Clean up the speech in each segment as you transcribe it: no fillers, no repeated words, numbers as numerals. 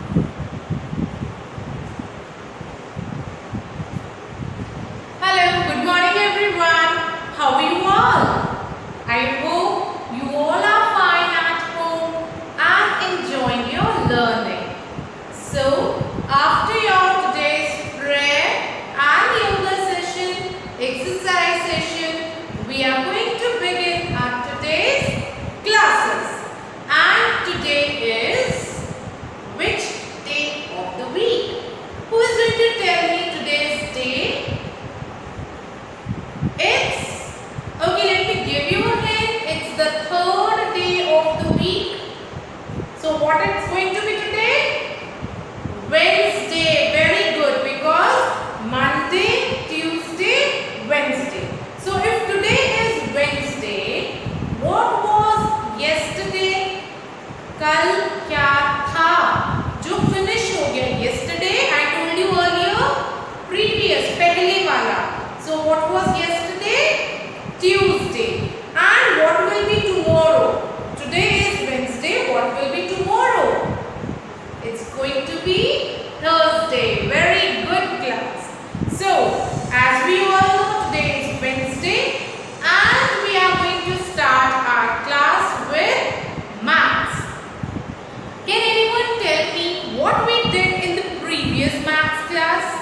Hello, good morning everyone. How are you all? I hope you all are fine at home and enjoying your learning. So, after your today's prayer and yoga session, exercise session, we are going to begin our today's classes. And today is which day of the week? Who is going to tell me today's day? Okay, let me give you a hint. It's the third day of the week. So what it's going to be today? Wednesday. Very good, because Monday, Tuesday, Wednesday. So if today is Wednesday, what was yesterday? कल क्या था जो finish हो गया? Yesterday I told you earlier, previous पहले वाला. So what was yesterday? Tuesday. And what will be tomorrow? Today is Wednesday. What will be tomorrow? It's going to be Thursday. Very good, class. So as we all know, today is Wednesday and we are going to start our class with maths. Can anyone tell me what we did in the previous maths class?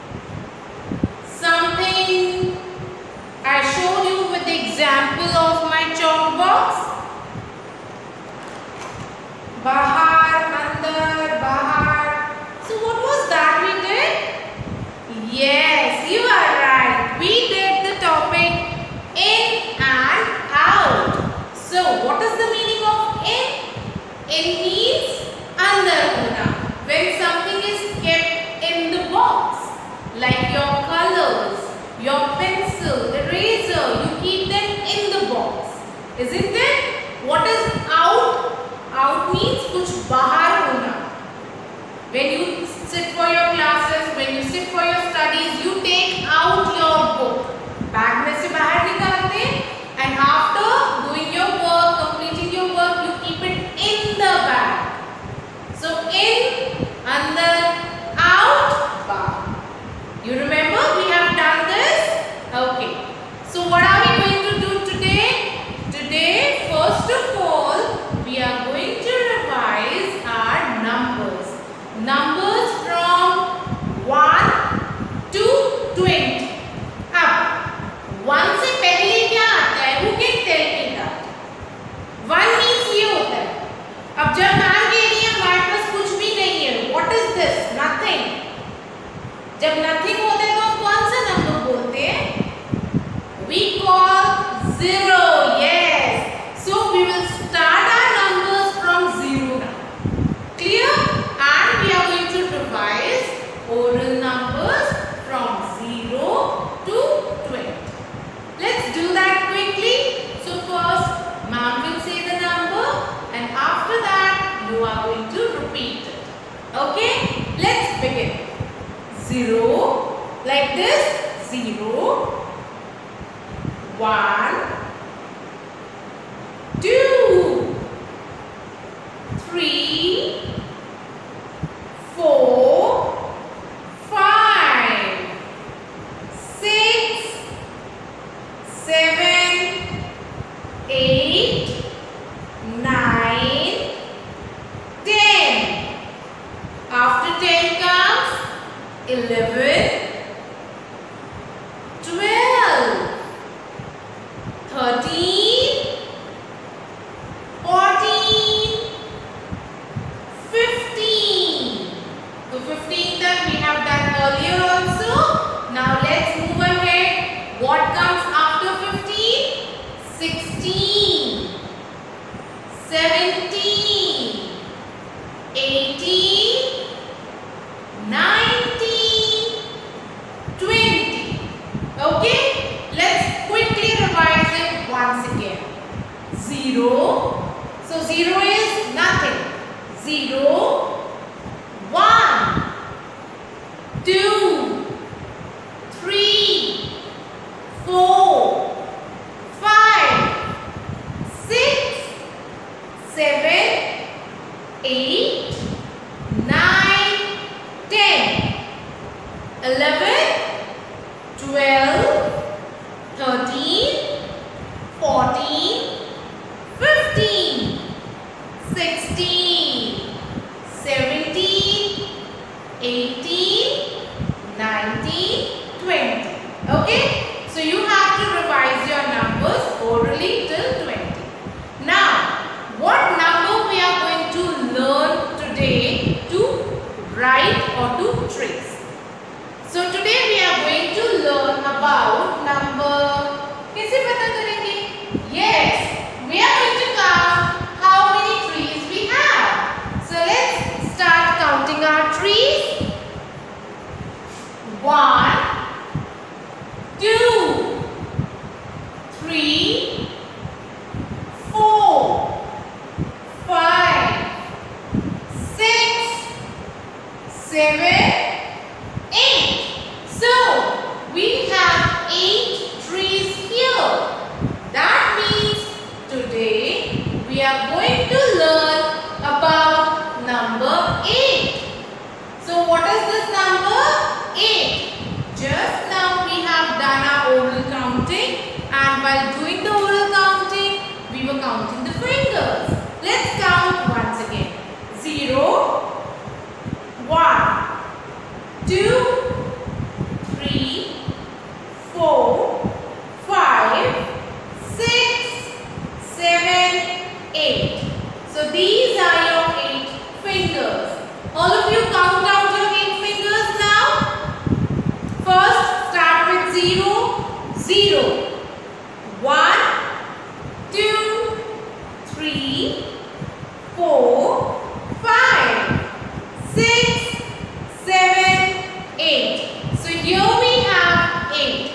Something I showed you with the example of my chalk box. Bahar, andar, bahar. So what was that we did? Yes, you are right. We did the topic in and out. So what is the meaning of in? In means andar hona. When something is kept in the box, like your colors, your pencil, eraser, you keep them in the box, isn't it? What is out? Out means कुछ बाहर होना. When you sit for your classes, when you sit for your studies, you take out your book. Bag में से बाहर निकालते हैं, and after doing your work, completing your work, you keep it in the bag. So in, अंदर, out, बाहर. You remember we have done this? Okay. So what are we going to do today? Today, first of all, we are going to revise our numbers. Numbers from 1 to 20. अब 1 से पहले क्या आता है? Who can tell me that? 1 means ये होता है. अब जब मान लीजिए हमारे पास कुछ भी नहीं है. What is this? Nothing. जब nothing होता है तो हम कौन सा नंबर बोलते हैं? We call 0. Yes. So we will start our numbers from 0 now. Clear? And we are going to revise oral numbers from 0 to 20. Let's do that quickly. So first, ma'am will say the number and after that you are going to repeat it. Okay? Let's begin. 0, like this, 0, 1, 2, 3, 4, 5, 6, 7, 8, 9, 10. After 10 comes 11, 12, 13, 14, 15. So 15 that we have done earlier also. Now let's move ahead. What comes after 15? 16, 17, 18, 19, 20. Okay? Let's quickly revise it once again. 0. So 0 is nothing. 0, 1, 2, 3, 4, 5, 6, 7, 8, 9. 11, 12, 13, 14, 15, 16, 17, 18, 19, 20. Okay? So you have to revise your numbers orally till 20. Now, what number we are going to learn today to write or to trace? So today we are going to learn about number. कैसे पता करेंगे? Yes, we are going to count how many trees we have. So let's start counting our trees. 1, 2, 3, 4, 5, 6, 7, 8. So we have 8 trees here. That means today we are going to learn about number 8. So what is this number? 8. Just now we have done our oral counting, and while doing the oral counting, we were counting the fingers. Let's count once again. 0, 1, 2, 3, 4, 5, 6, 7, 8. So these are your 8 fingers. All of you count out your 8 fingers now. First, start with 0, 0. 1, 2, 3, 4, 5, 6, 7, 8. So here we have 8.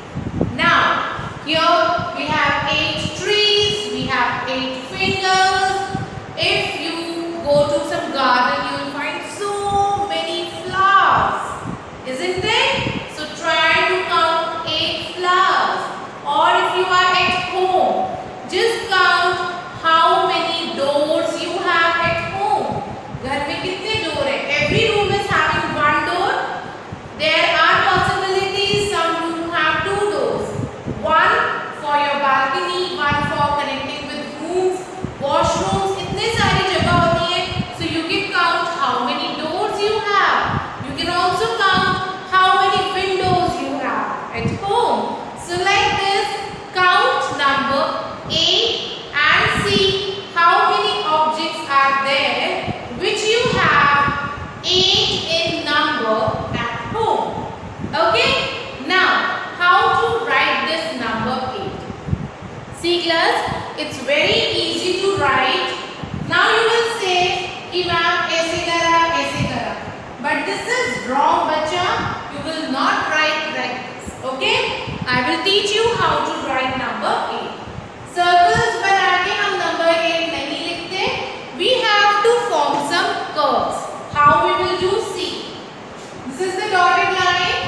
Now, here we have 8 trees, we have 8 fingers. If you go to some garden, you will find so many flowers, isn't it? So try to count 8 flowers. Or if you are at home, just count how many doors you have at home. घर में कितने door है? Every room is having one door. There are possibilities. Some room have 2 doors. One for your balcony, one for connecting with rooms, washrooms. इतने सारी जगह होती है. So you can count how many doors you have. You can also count how many windows you have at home. So like this, count number 8 and see how many objects are there which you have 8 in number at home. Okay? Now, how to write this number 8? See class, it's very easy to write. Now you will say कि ma'am ऐसे करा. But this is wrong बच्चा. You will not write like this. Okay? I will teach you how to write number 8. Circles बना के हम number 8 नहीं लिखते. We have to form some curves. How we will do? See. This is the dotted line.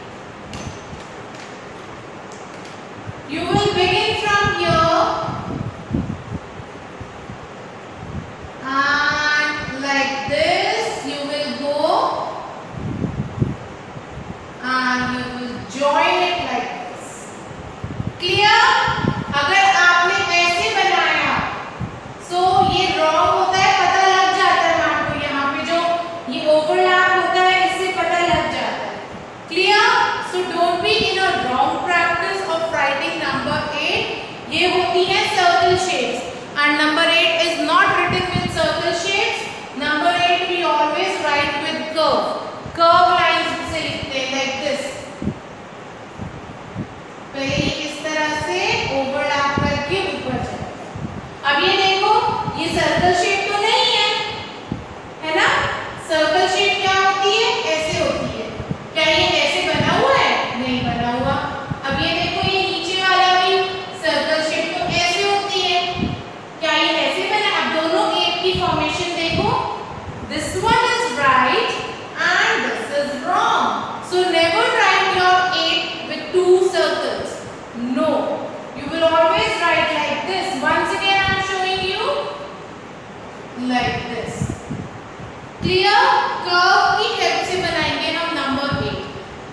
You will begin from here and like this you will go and you will join it like this. Clear? अगर आपने ऐसे बनाया so ये wrong होता है, पता लग जाता है आपको. यहाँ पे जो ये overlap होता है इससे पता लग जाता है. Clear? So don't be in a wrong practice of writing number 8. ये होती है circle shapes and number 8 is not written with circle shapes. Number 8 we always write with curve lines से लिखते हैं like this. पहले इस तरह से ओवरलैप करके ऊपर चले. अब ये देखो, ये सर्कल शेप तो नहीं है ना? सर्कल शेप क्या होती है? ऐसे होती है. क्या ये ऐसे बना हुआ है? नहीं बना हुआ. अब ये देखो, ये नीचे वाला भी सर्कल शेप तो ऐसे होती है. क्या ये ऐसे बना? अब दोनों एक की फॉर्मेशन देखो. This one is right and this is wrong. So never write your 8 with 2 circles. No, you will always write like this. Once again I am showing you like this. Clear? Curve की help से बनाएंगे हम number 8.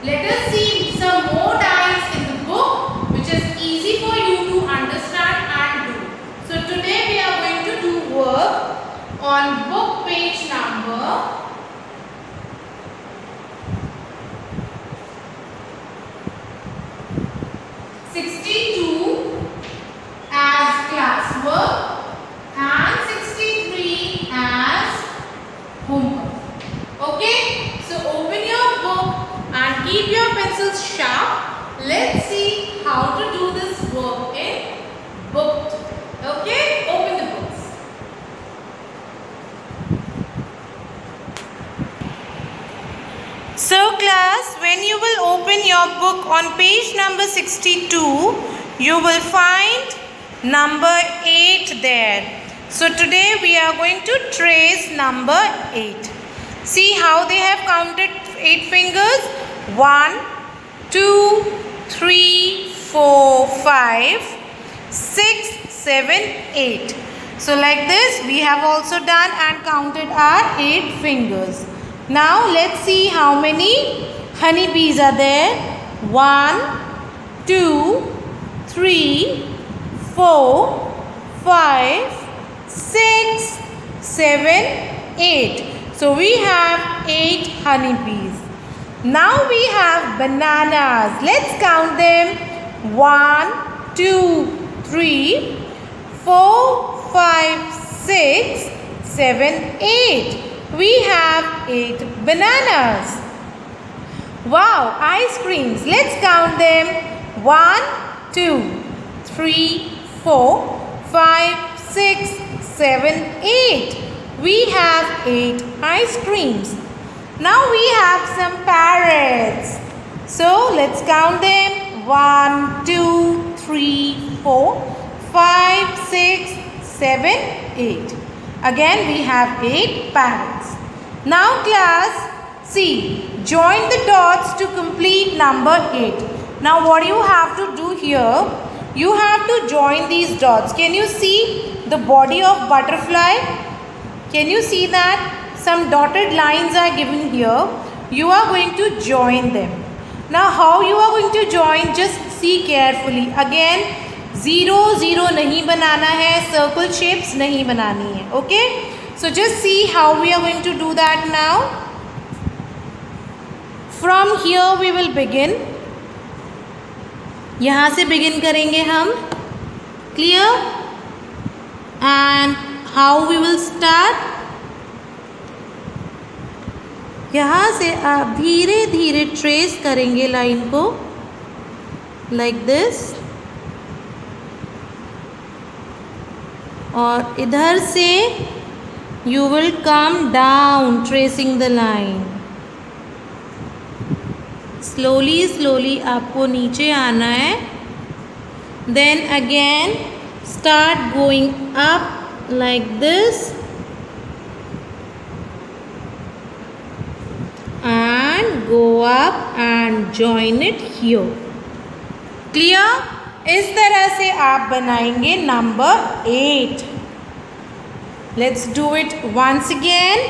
pencils sharp. Let's see how to do this work in booked. Okay, open the books. So class, when you will open your book on page number 62, you will find number 8 there. So today we are going to trace number 8. See how they have counted 8 fingers. 1, 2, 3, 4, 5, 6, 7, 8. So like this we have also done and counted our 8 fingers. Now let's see how many honeybees are there. 1, 2, 3, 4, 5, 6, 7, 8. So we have 8 honeybees. Now we have bananas. Let's count them. 1, 2, 3, 4, 5, 6, 7, 8. We have 8 bananas. Wow, ice creams. Let's count them. 1, 2, 3, 4, 5, 6, 7, 8. We have 8 ice creams. Now we have some parrots. So let's count them. 1, 2, 3, 4, 5, 6, 7, 8. Again we have 8 parrots. Now class, see, join the dots to complete number 8. Now what you have to do here, you have to join these dots. Can you see the body of butterfly? Can you see that? Some dotted lines are given here. You are going to join them. Now how you are going to join? Just see carefully. Again, 0, 0 नहीं बनाना है, circle shapes नहीं बनानी है. Okay? So just see how we are going to do that now. From here we will begin. यहाँ से begin करेंगे हम. Clear? And how we will start? यहाँ से आप धीरे धीरे ट्रेस करेंगे लाइन को like this. और इधर से you will come down tracing the line. Slowly slowly आपको नीचे आना है. Then again start going up like this. And go up and join it here. Clear? इस तरह से आप बनाएंगे number 8. Let's do it once again.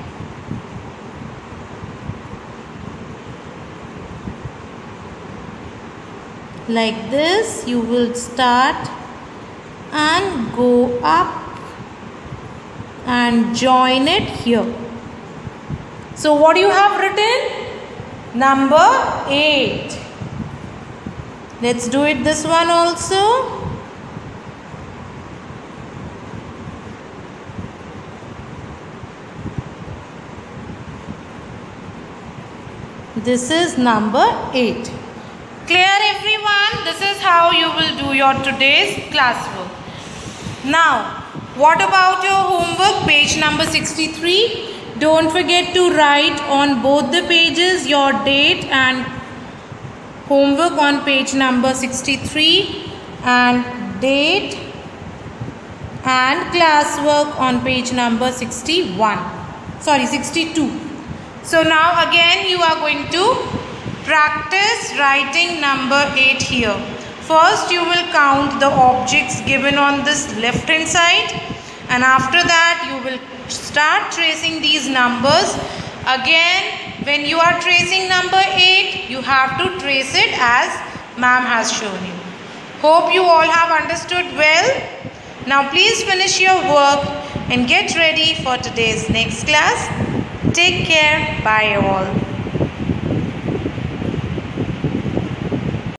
Like this you will start and go up and join it here. So what you have written? Number 8. Let's do it this one also. This is number 8. Clear everyone? This is how you will do your today's classwork. Now, what about your homework? Page number 63. Don't forget to write on both the pages your date and homework on page number 63 and date and classwork on page number 62. So now again you are going to practice writing number 8 here. First you will count the objects given on this left hand side, and after that you will start tracing these numbers. Again, when you are tracing number 8, you have to trace it as ma'am has shown you. Hope you all have understood well. Now please finish your work and get ready for today's next class. Take care. Bye all.